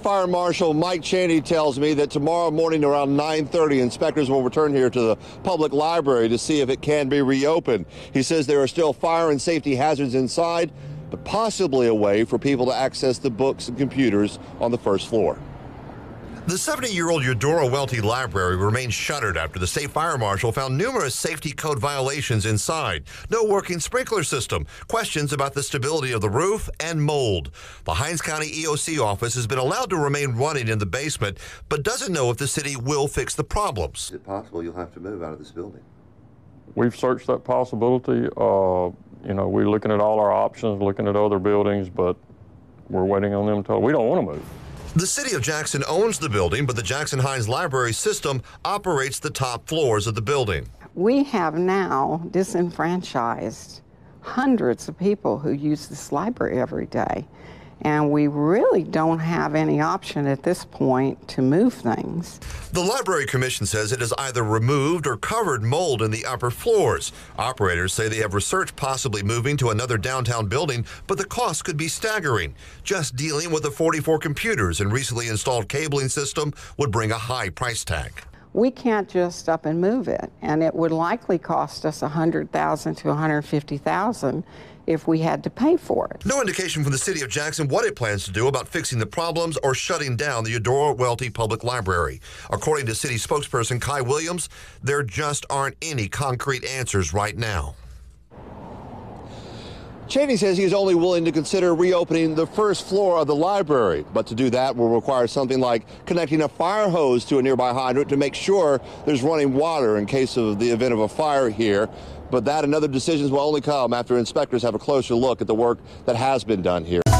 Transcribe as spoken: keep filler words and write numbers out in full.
Fire Marshal Mike Cheney tells me that tomorrow morning around nine thirty, inspectors will return here to the public library to see if it can be reopened. He says there are still fire and safety hazards inside, but possibly a way for people to access the books and computers on the first floor. The seventy-year-old Eudora Welty Library remains shuttered after the state fire marshal found numerous safety code violations inside. No working sprinkler system, questions about the stability of the roof, and mold. The Hinds County E O C office has been allowed to remain running in the basement, but doesn't know if the city will fix the problems. Is it possible you'll have to move out of this building? We've searched that possibility. Uh, you know, we're looking at all our options, looking at other buildings, but we're waiting on them to, we don't want to move. The city of Jackson owns the building, but the Jackson Hinds Library system operates the top floors of the building. We have now disenfranchised hundreds of people who use this library every day, and we really don't have any option at this point to move things. The Library Commission says it has either removed or covered mold in the upper floors. Operators say they have researched possibly moving to another downtown building, but the cost could be staggering. Just dealing with the forty-four computers and recently installed cabling system would bring a high price tag. We can't just up and move it, and it would likely cost us one hundred thousand dollars to one hundred fifty thousand dollars if we had to pay for it. No indication from the city of Jackson what it plans to do about fixing the problems or shutting down the Eudora Welty Public Library. According to city spokesperson Kai Williams, there just aren't any concrete answers right now. Cheney says he is only willing to consider reopening the first floor of the library, but to do that will require something like connecting a fire hose to a nearby hydrant to make sure there's running water in case of the event of a fire here. But that and other decisions will only come after inspectors have a closer look at the work that has been done here.